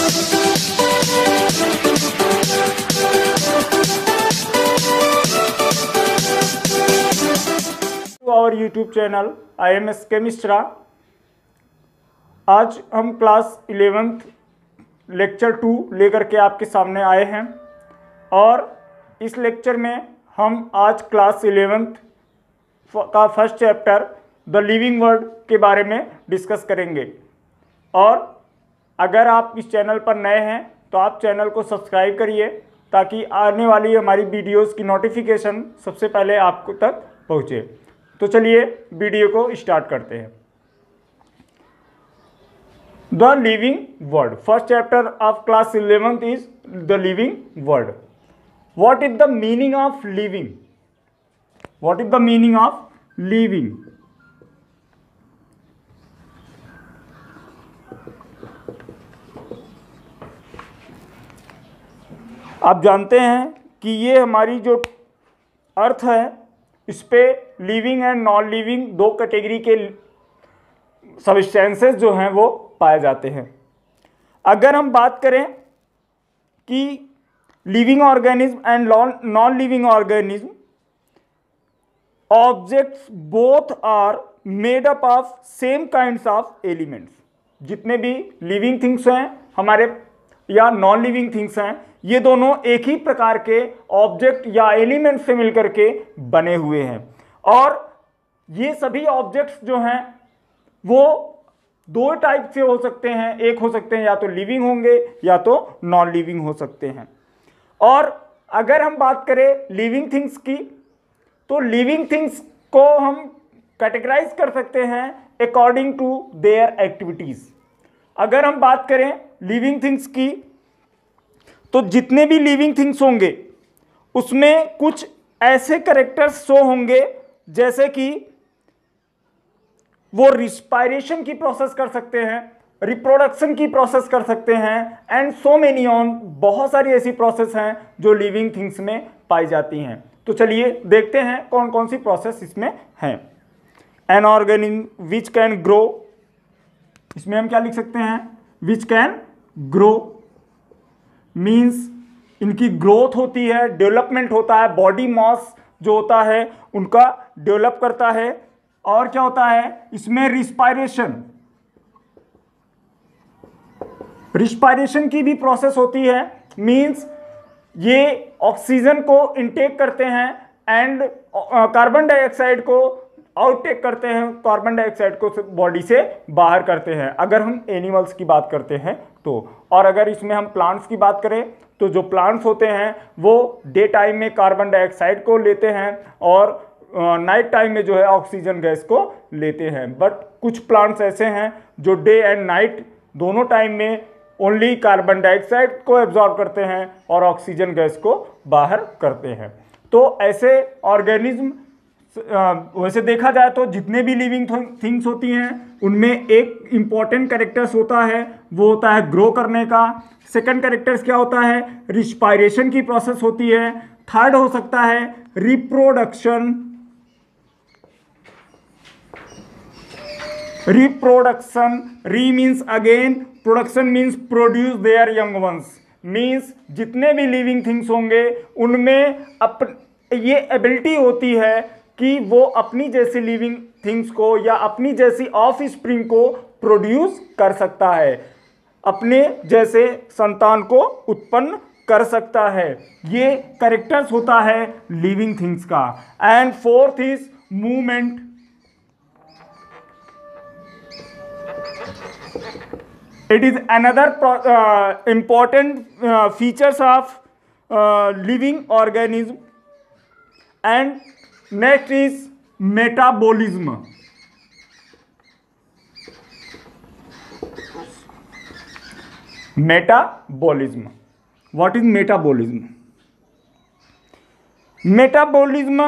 Our YouTube channel IMS केमिस्ट्रा। आज हम क्लास 11th लेक्चर 2 लेकर के आपके सामने आए हैं और इस लेक्चर में हम आज क्लास 11th का first chapter the living word के बारे में डिस्कस करेंगे। और अगर आप इस चैनल पर नए हैं तो आप चैनल को सब्सक्राइब करिए ताकि आने वाली हमारी वीडियोस की नोटिफिकेशन सबसे पहले आपको तक पहुँचे। तो चलिए वीडियो को स्टार्ट करते हैं। The living word, first chapter of class 11th is the living word. What is the meaning of living? What is the meaning of living? आप जानते हैं कि ये हमारी जो अर्थ है इस पे लिविंग एंड नॉन लिविंग दो कैटेगरी के सब्सटेंसेस जो हैं वो पाए जाते हैं। अगर हम बात करें कि living organism and non living organism, objects both are made up of same kinds of elements. जितने भी लिविंग थिंग्स हैं हमारे या नॉन लिविंग थिंग्स हैं, ये दोनों एक ही प्रकार के ऑब्जेक्ट या एलिमेंट से मिलकर के बने हुए हैं। और ये सभी ऑब्जेक्ट्स जो हैं वो दो टाइप से हो सकते हैं। एक हो सकते हैं या तो लिविंग होंगे या तो नॉन लिविंग हो सकते हैं। और अगर हम बात करें लिविंग थिंग्स की, तो लिविंग थिंग्स को हम कैटेगराइज कर सकते हैं अकॉर्डिंग टू देयर एक्टिविटीज। अगर हम बात करें लिविंग थिंग्स की, तो जितने भी लिविंग थिंग्स होंगे उसमें कुछ ऐसे कैरेक्टर्स शो होंगे जैसे कि वो रिस्पायरेशन की प्रोसेस कर सकते हैं, रिप्रोडक्शन की प्रोसेस कर सकते हैं, एंड सो मेनी ऑन, बहुत सारी ऐसी प्रोसेस हैं जो लिविंग थिंग्स में पाई जाती हैं। तो चलिए देखते हैं कौन कौन सी प्रोसेस इसमें हैं। An organism which can grow, इसमें हम क्या लिख सकते हैं? विच कैन ग्रो मीन्स इनकी ग्रोथ होती है, डेवलपमेंट होता है, बॉडी मास जो होता है उनका डेवलप करता है। और क्या होता है इसमें? रिस्पायरेशन, रिस्पायरेशन की भी प्रोसेस होती है। मीन्स ये ऑक्सीजन को इनटेक करते हैं एंड कार्बन डाइऑक्साइड को आउटटेक करते हैं, कार्बन डाइऑक्साइड को बॉडी से बाहर करते हैं अगर हम एनिमल्स की बात करते हैं तो। और अगर इसमें हम प्लांट्स की बात करें तो जो प्लांट्स होते हैं वो डे टाइम में कार्बन डाइऑक्साइड को लेते हैं और नाइट टाइम में जो है ऑक्सीजन गैस को लेते हैं। बट कुछ प्लांट्स ऐसे हैं जो डे एंड नाइट दोनों टाइम में ओनली कार्बन डाइऑक्साइड को एब्जॉर्ब करते हैं और ऑक्सीजन गैस को बाहर करते हैं। तो ऐसे ऑर्गेनिज्म वैसे देखा जाए तो जितने भी लिविंग थिंग्स होती हैं उनमें एक इंपॉर्टेंट कैरेक्टर्स होता है, वो होता है ग्रो करने का। सेकंड कैरेक्टर्स क्या होता है? रिस्पायरेशन की प्रोसेस होती है। थर्ड हो सकता है reproduction, reproduction, re means again, production means produce their young ones. Means जितने भी लिविंग थिंग्स होंगे उनमें ये एबिलिटी होती है कि वो अपनी जैसी लिविंग थिंग्स को या अपनी जैसी ऑफ स्प्रिंग को प्रोड्यूस कर सकता है, अपने जैसे संतान को उत्पन्न कर सकता है। ये कैरेक्टर्स होता है लिविंग थिंग्स का। And fourth is movement. It is another important features of living organism. And next is metabolism. Metabolism. What is metabolism? Metabolism,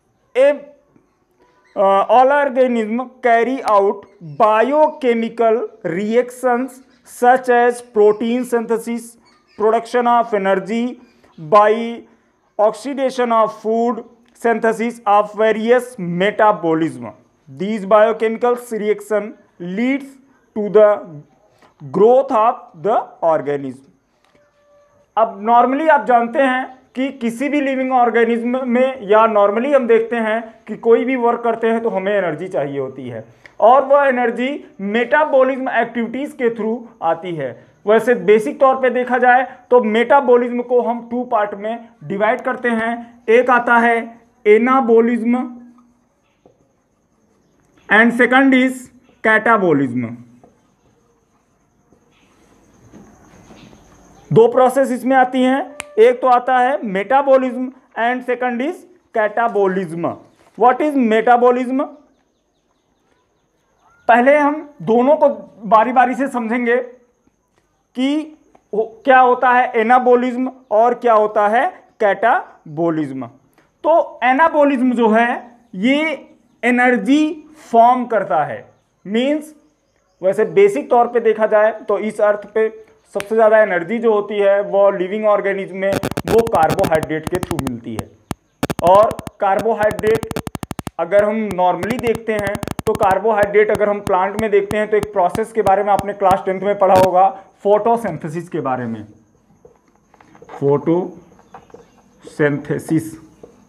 all organisms carry out biochemical reactions such as protein synthesis, production of energy by oxidation of food, synthesis of various metabolism. These biochemical reaction leads to the growth of the organism. अब normally आप जानते हैं कि किसी भी living organism में या normally हम देखते हैं कि कोई भी वर्क करते हैं तो हमें एनर्जी चाहिए होती है और वह एनर्जी मेटाबॉलिज्म एक्टिविटीज के थ्रू आती है। वैसे बेसिक तौर पे देखा जाए तो मेटाबॉलिज्म को हम 2 पार्ट में डिवाइड करते हैं। एक आता है anabolism and second is catabolism. 2 process इसमें आती हैं, एक तो आता है metabolism and second is catabolism. What is metabolism? पहले हम दोनों को बारी बारी से समझेंगे कि क्या होता है एनाबॉलिज्म और क्या होता है कैटाबॉलिज्म। तो एनाबॉलिज्म जो है ये एनर्जी फॉर्म करता है, मींस वैसे बेसिक तौर पे देखा जाए तो इस अर्थ पे सबसे ज़्यादा एनर्जी जो होती है वो लिविंग ऑर्गेनिज्म में वो कार्बोहाइड्रेट के थ्रू मिलती है। और कार्बोहाइड्रेट अगर हम नॉर्मली देखते हैं तो कार्बोहाइड्रेट अगर हम प्लांट में देखते हैं तो एक प्रोसेस के बारे में आपने क्लास 10th में पढ़ा होगा, फोटोसिंथेसिस के बारे में। फोटोसिंथेसिस,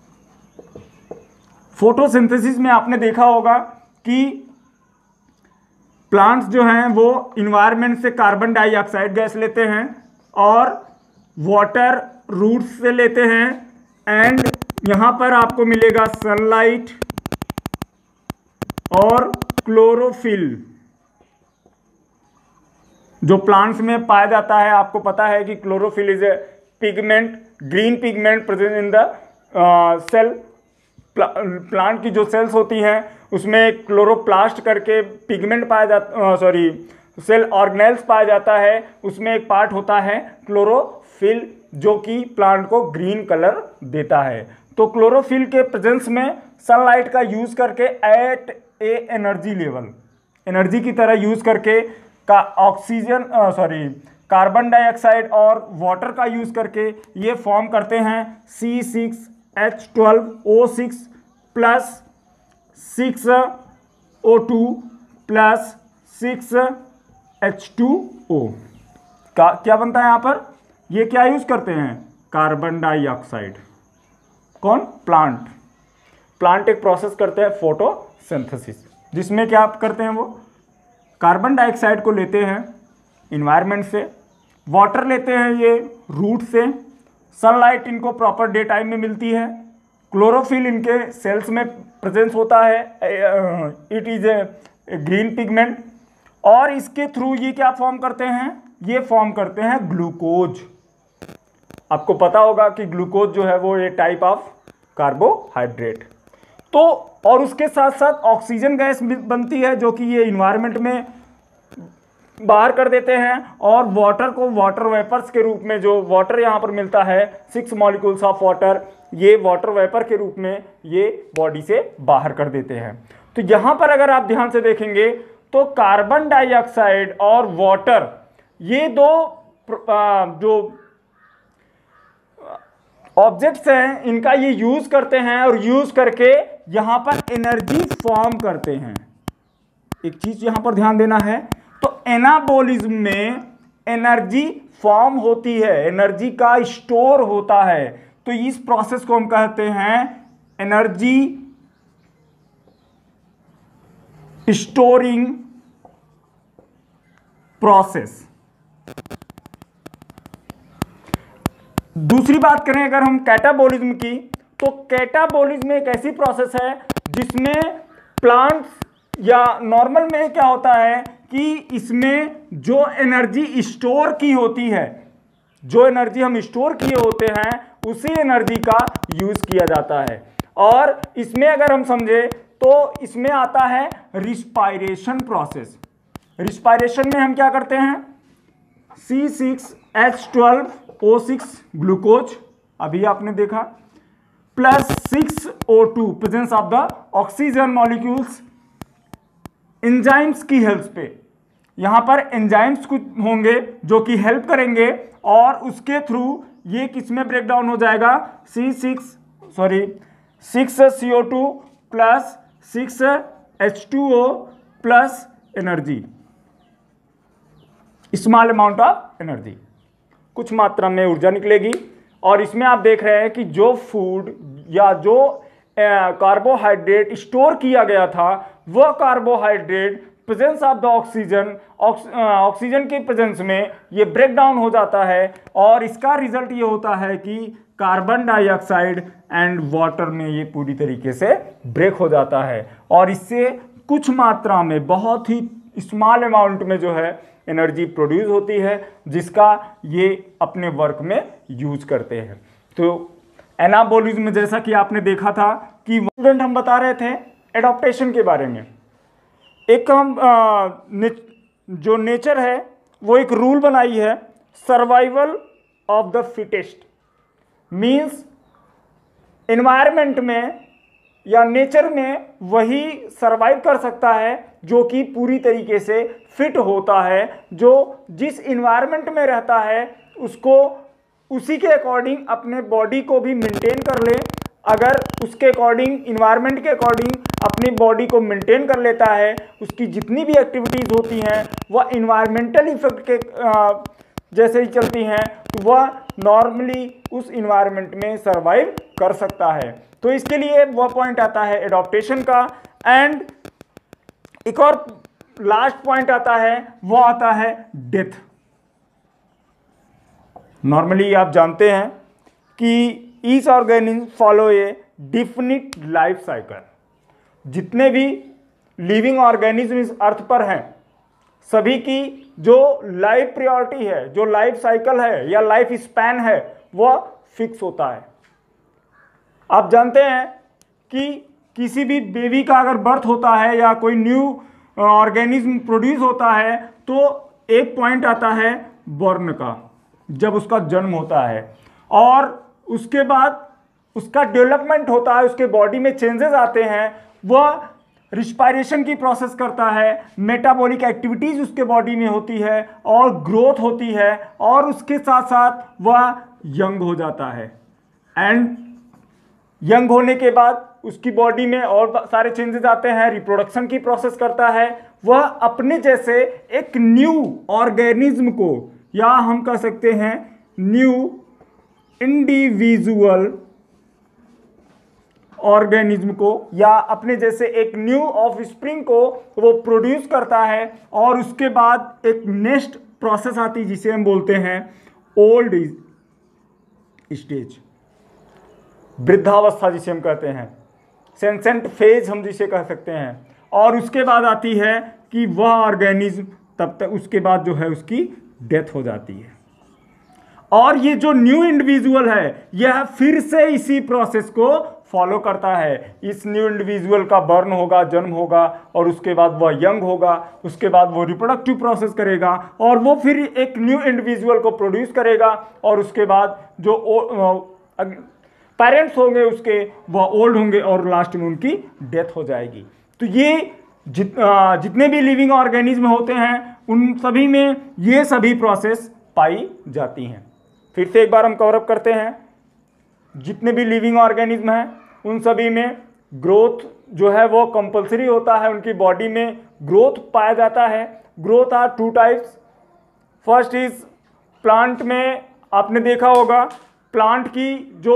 फोटोसिंथेसिस में आपने देखा होगा कि प्लांट्स जो हैं वो इन्वायरमेंट से कार्बन डाइऑक्साइड गैस लेते हैं और वाटर रूट्स से लेते हैं एंड यहाँ पर आपको मिलेगा सनलाइट और क्लोरोफिल जो प्लांट्स में पाया जाता है। आपको पता है कि chlorophyll is a pigment, green pigment present in the cell. Plant की जो सेल्स होती हैं उसमें क्लोरोप्लास्ट करके पिगमेंट पाया जाता, सेल ऑर्गेनेल्स पाया जाता है। उसमें एक पार्ट होता है क्लोरोफिल जो कि प्लांट को ग्रीन कलर देता है। तो क्लोरोफिल के प्रेजेंस में सनलाइट का यूज करके at a energy level, energy की तरह यूज करके का ऑक्सीजन कार्बन डाइऑक्साइड और वाटर का यूज करके ये फॉर्म करते हैं C6H12O6 plus 6O2 plus 6H2O का क्या बनता है यहाँ पर? ये क्या यूज करते हैं? Carbon dioxide. कौन? प्लांट एक प्रोसेस करते हैं फोटोसिंथेसिस, जिसमें क्या करते हैं वो कार्बन डाइऑक्साइड को लेते हैं इन्वायरमेंट से, वाटर लेते हैं ये रूट से, सनलाइट इनको प्रॉपर डे टाइम में मिलती है, क्लोरोफिल इनके सेल्स में प्रेजेंस होता है, it is a green pigment, और इसके थ्रू ये क्या फॉर्म करते हैं? ये फॉर्म करते हैं ग्लूकोज। आपको पता होगा कि ग्लूकोज जो है वो ये टाइप ऑफ कार्बोहाइड्रेट। तो और उसके साथ साथ ऑक्सीजन गैस बनती है जो कि ये इन्वायरमेंट में बाहर कर देते हैं, और वाटर को वाटर वेपर्स के रूप में, जो वाटर यहाँ पर मिलता है 6 मॉलिक्यूल्स ऑफ वाटर, ये वाटर वेपर के रूप में ये बॉडी से बाहर कर देते हैं। तो यहाँ पर अगर आप ध्यान से देखेंगे तो कार्बन डाइऑक्साइड और वाटर ये दो जो ऑब्जेक्ट्स हैं इनका ये यूज करते हैं और यूज करके यहां पर एनर्जी फॉर्म करते हैं। एक चीज यहां पर ध्यान देना है, तो एनाबॉलिज्म में एनर्जी फॉर्म होती है, एनर्जी का स्टोर होता है। तो इस प्रोसेस को हम कहते हैं एनर्जी स्टोरिंग प्रोसेस। दूसरी बात करें अगर हम कैटाबॉलिज्म की, तो कैटाबॉलिज्म एक ऐसी प्रोसेस है जिसमें प्लांट्स या नॉर्मल में क्या होता है कि इसमें जो एनर्जी स्टोर की होती है, जो एनर्जी हम स्टोर किए होते हैं उसी एनर्जी का यूज किया जाता है। और इसमें अगर हम समझे तो इसमें आता है रिस्पायरेशन प्रोसेस। रिस्पायरेशन में हम क्या करते हैं? C6H12O6 ग्लूकोज अभी आपने देखा, plus 6O2 presence of the oxygen molecules enzymes की हेल्प पे। यहां पर एंजाइम्स कुछ होंगे जो कि हेल्प करेंगे और उसके थ्रू ये किसमें ब्रेक डाउन हो जाएगा? 6CO2 plus 6H2O plus energy. Small amount of energy, कुछ मात्रा में ऊर्जा निकलेगी। और इसमें आप देख रहे हैं कि जो फूड या जो कार्बोहाइड्रेट स्टोर किया गया था वह carbohydrate presence of the oxygen, oxygen के प्रेजेंस में ये ब्रेक डाउन हो जाता है और इसका रिजल्ट ये होता है कि कार्बन डाइऑक्साइड एंड वाटर में ये पूरी तरीके से ब्रेक हो जाता है और इससे कुछ मात्रा में, बहुत ही स्मॉल अमाउंट में जो है एनर्जी प्रोड्यूस होती है, जिसका ये अपने वर्क में यूज करते हैं। तो एनाबॉलिज्म में जैसा कि आपने देखा था कि स्टूडेंट हम बता रहे थे एडॉप्टेशन के बारे में। एक हम जो नेचर है वो एक रूल बनाई है, survival of the fittest. Means environment में या नेचर में वही सरवाइव कर सकता है जो कि पूरी तरीके से फिट होता है, जो जिस इन्वायरमेंट में रहता है उसको उसी के अकॉर्डिंग अपने बॉडी को भी मेंटेन कर ले। अगर उसके अकॉर्डिंग, इन्वायरमेंट के अकॉर्डिंग अपनी बॉडी को मेंटेन कर लेता है, उसकी जितनी भी एक्टिविटीज़ होती हैं वह इन्वायरमेंटल इफेक्ट के जैसे ही चलती हैं, तो वह नॉर्मली उस इन्वायरमेंट में सरवाइव कर सकता है। तो इसके लिए वह पॉइंट आता है एडॉप्टेशन का। एंड एक और लास्ट पॉइंट आता है, वो आता है डेथ। नॉर्मली आप जानते हैं कि each organism follow a definite life cycle. जितने भी लिविंग ऑर्गेनिज्म इस अर्थ पर हैं, सभी की जो लाइफ प्रायोरिटी है, जो लाइफ साइकिल है या लाइफ स्पैन है, वह फिक्स होता है। आप जानते हैं कि किसी भी बेबी का अगर बर्थ होता है या कोई न्यू ऑर्गेनिज्म प्रोड्यूस होता है तो एक पॉइंट आता है बर्न का, जब उसका जन्म होता है, और उसके बाद उसका डेवलपमेंट होता है, उसके बॉडी में चेंजेस आते हैं, वह रिस्पायरेशन की प्रोसेस करता है, मेटाबॉलिक एक्टिविटीज उसके बॉडी में होती है और ग्रोथ होती है, और उसके साथ साथ वह यंग हो जाता है। एंड यंग होने के बाद उसकी बॉडी में और सारे चेंजेस आते हैं, रिप्रोडक्शन की प्रोसेस करता है, वह अपने जैसे एक न्यू ऑर्गेनिज्म को, या हम कह सकते हैं न्यू इंडिविजुअल ऑर्गेनिज्म को, या अपने जैसे एक न्यू ऑफस्प्रिंग को वो प्रोड्यूस करता है। और उसके बाद एक नेक्स्ट प्रोसेस आती है जिसे हम बोलते हैं ओल्ड स्टेज, वृद्धावस्था जिसे हम कहते हैं, सेंसेंट फेज हम जिसे कह सकते हैं। और उसके बाद आती है कि वह ऑर्गेनिज्म तब तक, उसके बाद जो है उसकी डेथ हो जाती है। और ये जो न्यू इंडिविजुअल है यह फिर से इसी प्रोसेस को फॉलो करता है। इस न्यू इंडिविजुअल का बर्न होगा, जन्म होगा, और उसके बाद वह यंग होगा, उसके बाद वो रिप्रोडक्टिव प्रोसेस करेगा और वो फिर एक न्यू इंडिविजुअल को प्रोड्यूस करेगा, और उसके बाद जो पेरेंट्स होंगे उसके, वह ओल्ड होंगे और लास्ट में उनकी डेथ हो जाएगी। तो ये जितने भी लिविंग ऑर्गेनिज्म होते हैं उन सभी में ये सभी प्रोसेस पाई जाती हैं। फिर से एक बार हम कवर अप करते हैं। जितने भी लिविंग ऑर्गेनिज्म हैं उन सभी में ग्रोथ जो है वो कंपलसरी होता है, उनकी बॉडी में ग्रोथ पाया जाता है। Growth are two types. First is plant में आपने देखा होगा, प्लांट की जो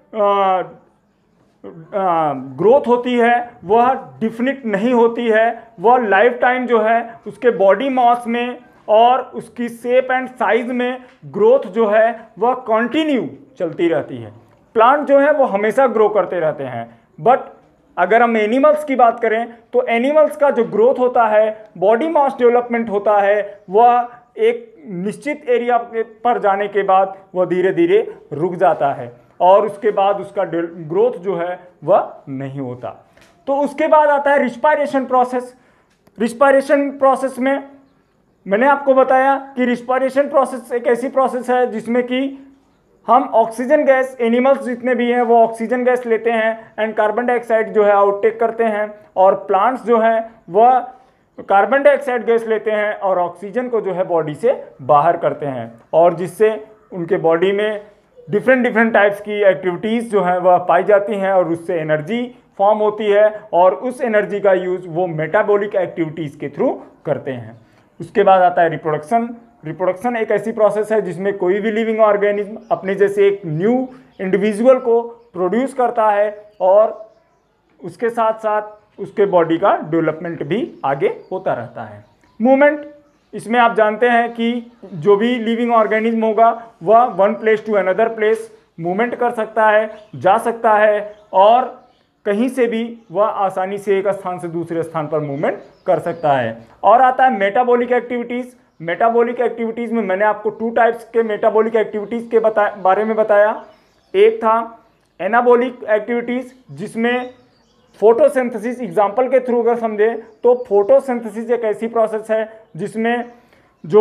ग्रोथ होती है वह डिफिनिट नहीं होती है, वह लाइफ टाइम जो है उसके बॉडी मास में और उसकी शेप एंड साइज में ग्रोथ जो है वह कंटिन्यू चलती रहती है। प्लांट जो है वो हमेशा ग्रो करते रहते हैं। बट अगर हम एनिमल्स की बात करें तो एनिमल्स का जो ग्रोथ होता है, बॉडी मास डेवलपमेंट होता है, वह एक निश्चित एरिया पर जाने के बाद वह धीरे धीरे रुक जाता है और उसके बाद उसका ग्रोथ जो है वह नहीं होता। तो उसके बाद आता है रिस्पायरेशन प्रोसेस। रिस्पायरेशन प्रोसेस में मैंने आपको बताया कि रिस्पायरेशन प्रोसेस एक ऐसी प्रोसेस है जिसमें कि हम ऑक्सीजन गैस, एनिमल्स जितने भी हैं वो ऑक्सीजन गैस लेते हैं एंड कार्बन डाइऑक्साइड जो है आउटटेक करते हैं, और प्लांट्स जो हैं वह कार्बन डाइऑक्साइड गैस लेते हैं और ऑक्सीजन को जो है बॉडी से बाहर करते हैं, और जिससे उनके बॉडी में डिफरेंट टाइप्स की एक्टिविटीज़ जो है वह पाई जाती हैं और उससे एनर्जी फॉर्म होती है, और उस एनर्जी का यूज़ वो मेटाबॉलिक एक्टिविटीज़ के थ्रू करते हैं। उसके बाद आता है रिप्रोडक्शन। रिप्रोडक्शन एक ऐसी प्रोसेस है जिसमें कोई भी लिविंग ऑर्गेनिज्म अपने जैसे एक न्यू इंडिविजुअल को प्रोड्यूस करता है और उसके साथ साथ उसके बॉडी का डेवलपमेंट भी आगे होता रहता है। मूवमेंट, इसमें आप जानते हैं कि जो भी लिविंग ऑर्गेनिज्म होगा वह one place to another place movement कर सकता है, जा सकता है और कहीं से भी वह आसानी से एक स्थान से दूसरे स्थान पर मूवमेंट कर सकता है। और आता है मेटाबॉलिक एक्टिविटीज़। मेटाबॉलिक एक्टिविटीज़ में मैंने आपको 2 टाइप्स के मेटाबॉलिक एक्टिविटीज़ के बारे में बताया। एक था एनाबॉलिक एक्टिविटीज़ जिसमें फोटोसिंथेसिस, एग्जाम्पल के थ्रू अगर समझे तो फोटोसिंथेसिस एक ऐसी प्रोसेस है जिसमें जो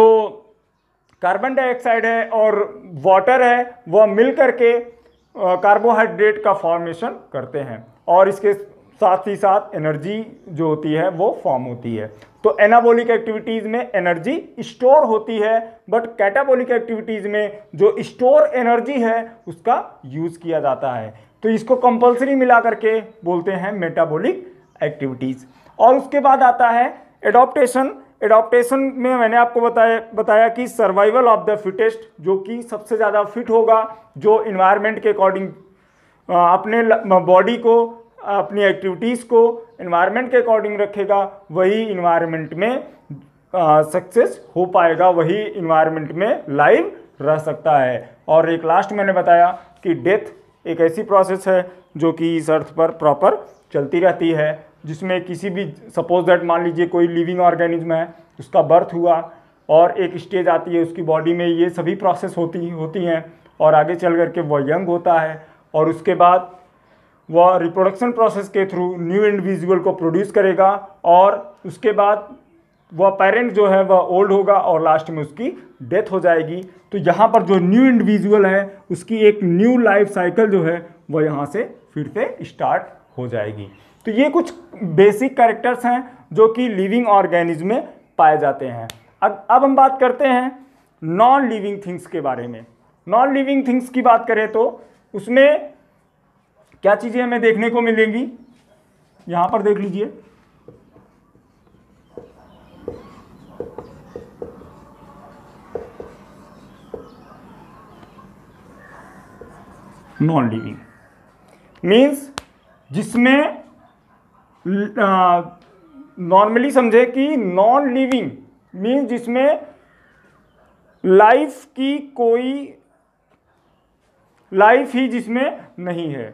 कार्बन डाइऑक्साइड है और वाटर है वह मिल करके कार्बोहाइड्रेट का फॉर्मेशन करते हैं और इसके साथ ही साथ एनर्जी जो होती है वो फॉर्म होती है। तो एनाबॉलिक एक्टिविटीज़ में एनर्जी स्टोर होती है, बट कैटाबॉलिक एक्टिविटीज़ में जो स्टोर एनर्जी है उसका यूज़ किया जाता है। तो इसको कंपलसरी मिला करके बोलते हैं मेटाबॉलिक एक्टिविटीज़। और उसके बाद आता है एडॉप्टेशन। एडॉप्टेशन में मैंने आपको बताया कि सर्वाइवल ऑफ द फिटेस्ट, जो कि सबसे ज़्यादा फिट होगा, जो इन्वायरमेंट के अकॉर्डिंग अपने बॉडी को, अपनी एक्टिविटीज़ को इन्वायरमेंट के अकॉर्डिंग रखेगा, वही इन्वायरमेंट में सक्सेस हो पाएगा, वही इन्वायरमेंट में लाइव रह सकता है। और एक लास्ट मैंने बताया कि डेथ एक ऐसी प्रोसेस है जो कि इस अर्थ पर प्रॉपर चलती रहती है, जिसमें किसी भी, सपोज दैट मान लीजिए कोई लिविंग ऑर्गेनिज्म है, उसका बर्थ हुआ और एक स्टेज आती है उसकी बॉडी में, ये सभी प्रोसेस होती हैं और आगे चल करके वह यंग होता है और उसके बाद वह रिप्रोडक्शन प्रोसेस के थ्रू न्यू इंडिविजुअल को प्रोड्यूस करेगा और उसके बाद वह पेरेंट जो है वह ओल्ड होगा और लास्ट में उसकी डेथ हो जाएगी। तो यहाँ पर जो न्यू इंडिविजुअल है उसकी एक न्यू लाइफ साइकिल जो है वह यहाँ से फिर से स्टार्ट हो जाएगी। तो ये कुछ बेसिक कैरेक्टर्स हैं जो कि लिविंग ऑर्गेनिज्म में पाए जाते हैं। अब हम बात करते हैं नॉन लिविंग थिंग्स के बारे में। नॉन लिविंग थिंग्स की बात करें तो उसमें क्या चीज़ें हमें देखने को मिलेंगी, यहाँ पर देख लीजिए। नॉन लिविंग मीन्स जिसमें नॉर्मली समझे कि नॉन लिविंग मीन्स जिसमें लाइफ की कोई लाइफ ही जिसमें नहीं है।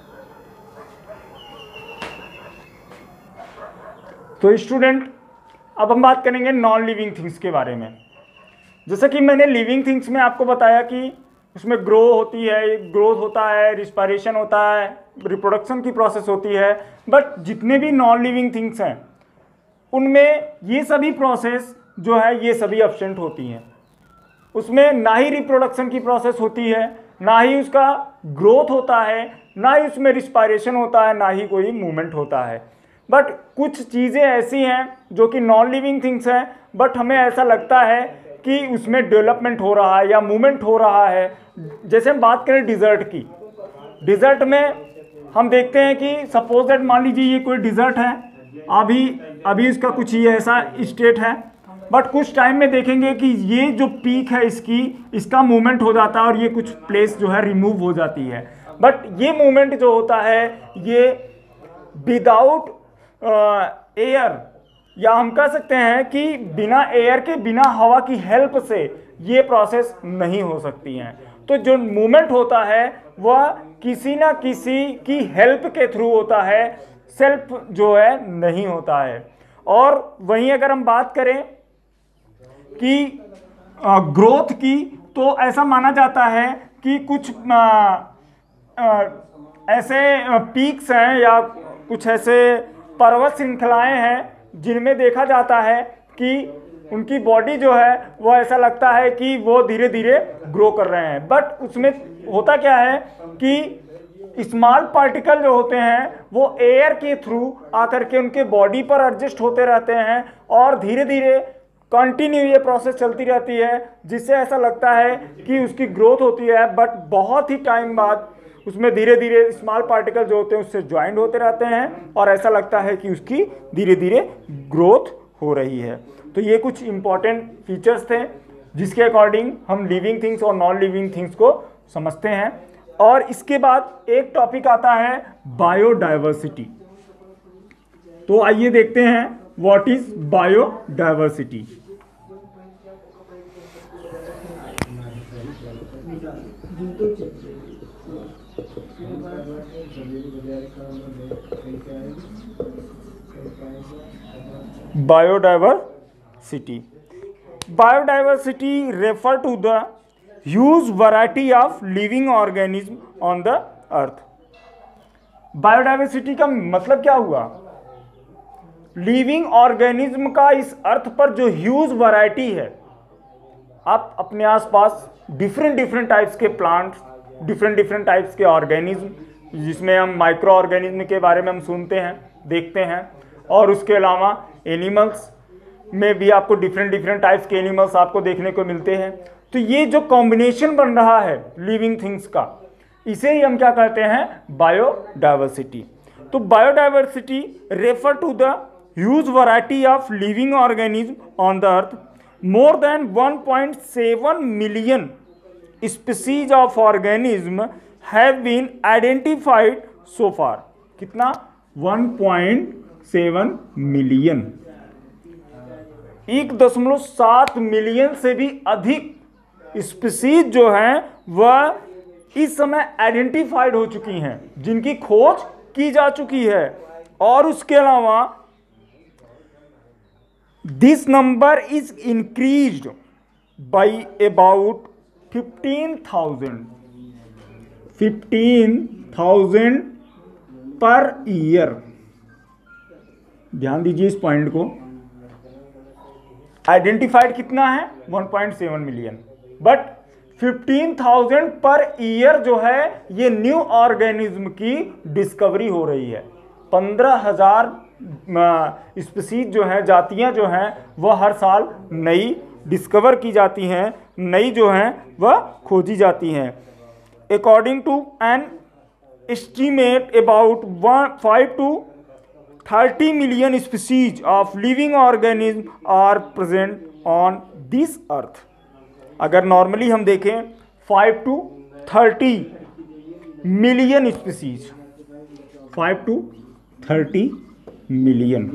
तो स्टूडेंट, अब हम बात करेंगे नॉन लिविंग थिंग्स के बारे में। जैसा कि मैंने लिविंग थिंग्स में आपको बताया कि उसमें ग्रो होती है, ग्रोथ होता है, रिस्पायरेशन होता है, रिप्रोडक्शन की प्रोसेस होती है, बट जितने भी नॉन लिविंग थिंग्स हैं उनमें ये सभी प्रोसेस जो है ये सभी एब्सेंट होती हैं। उसमें ना ही रिप्रोडक्शन की प्रोसेस होती है, ना ही उसका ग्रोथ होता है, ना ही उसमें रिस्पायरेशन होता है, ना ही कोई मूवमेंट होता है। बट कुछ चीज़ें ऐसी हैं जो कि नॉन लिविंग थिंग्स हैं, बट हमें ऐसा लगता है कि उसमें डेवलपमेंट हो रहा है या मूवमेंट हो रहा है। जैसे हम बात करें डिज़र्ट की, डिज़र्ट में हम देखते हैं कि सपोज दैट मान लीजिए ये कोई डिज़र्ट है, अभी इसका कुछ ये ऐसा स्टेट है, बट कुछ टाइम में देखेंगे कि ये जो पीक है इसका मूवमेंट हो जाता है और ये कुछ प्लेस जो है रिमूव हो जाती है। बट ये मूवमेंट जो होता है ये विदाउट एयर, या हम कह सकते हैं कि बिना एयर के, बिना हवा की हेल्प से ये प्रोसेस नहीं हो सकती हैं। तो जो मूवमेंट होता है वह किसी ना किसी की हेल्प के थ्रू होता है, सेल्फ जो है नहीं होता है। और वहीं अगर हम बात करें कि ग्रोथ की, तो ऐसा माना जाता है कि कुछ ऐसे पीक्स हैं या कुछ ऐसे पर्वत श्रृंखलाएं हैं जिनमें देखा जाता है कि उनकी बॉडी जो है वो ऐसा लगता है कि वो धीरे धीरे ग्रो कर रहे हैं। बट उसमें होता क्या है कि स्मॉल पार्टिकल जो होते हैं वो एयर के थ्रू आकर के उनके बॉडी पर एडजस्ट होते रहते हैं और धीरे धीरे कंटिन्यू ये प्रोसेस चलती रहती है, जिससे ऐसा लगता है कि उसकी ग्रोथ होती है। बट बहुत ही टाइम बाद उसमें धीरे धीरे स्मॉल पार्टिकल जो होते हैं उससे ज्वाइंट होते रहते हैं और ऐसा लगता है कि उसकी धीरे धीरे ग्रोथ हो रही है। तो ये कुछ इंपॉर्टेंट फीचर्स थे जिसके अकॉर्डिंग हम लिविंग थिंग्स और नॉन लिविंग थिंग्स को समझते हैं। और इसके बाद एक टॉपिक आता है बायोडायवर्सिटी। तो आइए देखते हैं what is biodiversity. Biodiversity refer to the huge variety of living organism on the earth. Biodiversity का मतलब क्या हुआ? लिविंग ऑर्गेनिज्म का इस अर्थ पर जो ह्यूज वैरायटी है, आप अपने आसपास डिफरेंट टाइप्स के प्लांट्स, डिफरेंट टाइप्स के ऑर्गेनिज्म, जिसमें हम माइक्रो ऑर्गेनिज्म के बारे में हम सुनते हैं, देखते हैं, और उसके अलावा एनिमल्स में भी आपको डिफरेंट टाइप्स के एनिमल्स आपको देखने को मिलते हैं। तो ये जो कॉम्बिनेशन बन रहा है लिविंग थिंग्स का, इसे ही हम क्या कहते हैं? बायोडायवर्सिटी। तो biodiversity refer to the huge variety of living organism on the earth. More than 1.7 million species of organism have been identified so far. कितना? 1.7 मिलियन। 1.7 मिलियन से भी अधिक स्पीसीज जो हैं वह इस समय आइडेंटिफाइड हो चुकी हैं, जिनकी खोज की जा चुकी है। और उसके अलावा this number is increased by about 15,000 per year. ध्यान दीजिए इस पॉइंट को। आइडेंटिफाइड कितना है? 1.7 मिलियन, बट 15,000 पर ईयर जो है ये न्यू ऑर्गेनिज्म की डिस्कवरी हो रही है। 15,000 स्पीसीज जो है, जातियां जो हैं, वह हर साल नई डिस्कवर की जाती हैं, नई जो हैं वह खोजी जाती हैं। According to an estimate about 5 to 30 million species of living organism are present on this earth. अगर नॉर्मली हम देखें 5 to 30 million species, 5 to 30 million.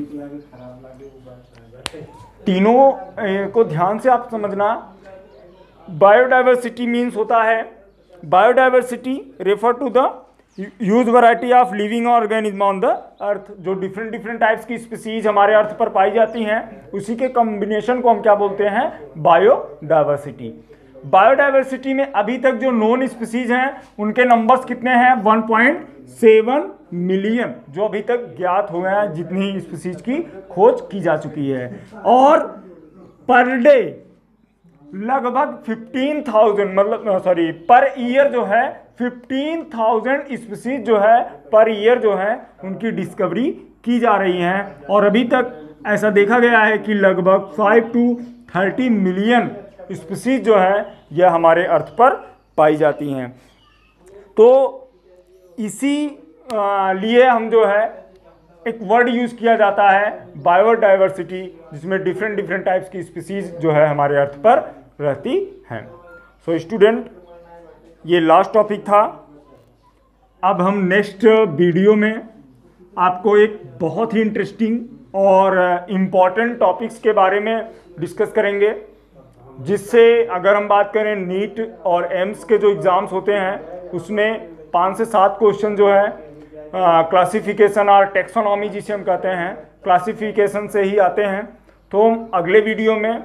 तीनों को ध्यान से आप समझना। बायोडायवर्सिटी मीन्स होता है, biodiversity refer to the huge variety of living organism on the earth. जो डिफरेंट टाइप्स की स्पीसीज हमारे अर्थ पर पाई जाती हैं, उसी के कॉम्बिनेशन को हम क्या बोलते हैं? बायोडायवर्सिटी। बायोडायवर्सिटी में अभी तक जो नोन स्पीसीज हैं उनके नंबर्स कितने हैं? 1.7 मिलियन जो अभी तक ज्ञात हुए हैं, जितनी स्पीसीज की खोज की जा चुकी है। और पर डे लगभग 15,000 मतलब पर ईयर जो है 15,000 स्पीसीज जो है पर ईयर जो है उनकी डिस्कवरी की जा रही हैं। और अभी तक ऐसा देखा गया है कि लगभग 5 to 30 मिलियन स्पीसीज जो है यह हमारे अर्थ पर पाई जाती हैं। तो इसी लिए हम जो है एक वर्ड यूज़ किया जाता है बायोडायवर्सिटी, जिसमें डिफरेंट टाइप्स की स्पीसीज जो है हमारे अर्थ पर रहती हैं। सो स्टूडेंट, ये लास्ट टॉपिक था। अब हम नेक्स्ट वीडियो में आपको एक बहुत ही इंटरेस्टिंग और इम्पॉर्टेंट टॉपिक्स के बारे में डिस्कस करेंगे, जिससे अगर हम बात करें नीट और एम्स के जो एग्ज़ाम्स होते हैं उसमें 5 से 7 क्वेश्चन जो है क्लासिफिकेशन और टेक्सोनॉमी जिसे हम कहते हैं, क्लासिफिकेशन से ही आते हैं। तो हम अगले वीडियो में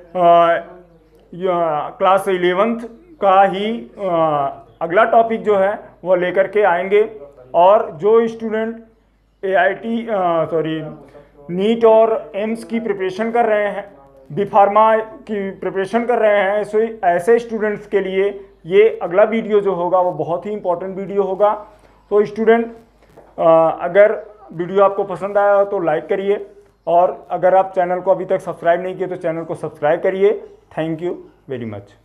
क्लास 11th का ही अगला टॉपिक जो है वो लेकर के आएंगे। और जो स्टूडेंट नीट और एम्स की प्रिपरेशन कर रहे हैं, बी फार्मा की प्रिपरेशन कर रहे हैं, ऐसे स्टूडेंट्स के लिए ये अगला वीडियो जो होगा वो बहुत ही इंपॉर्टेंट वीडियो होगा। तो स्टूडेंट, अगर वीडियो आपको पसंद आया हो तो लाइक करिए, और अगर आप चैनल को अभी तक सब्सक्राइब नहीं किए तो चैनल को सब्सक्राइब करिए। Thank you very much.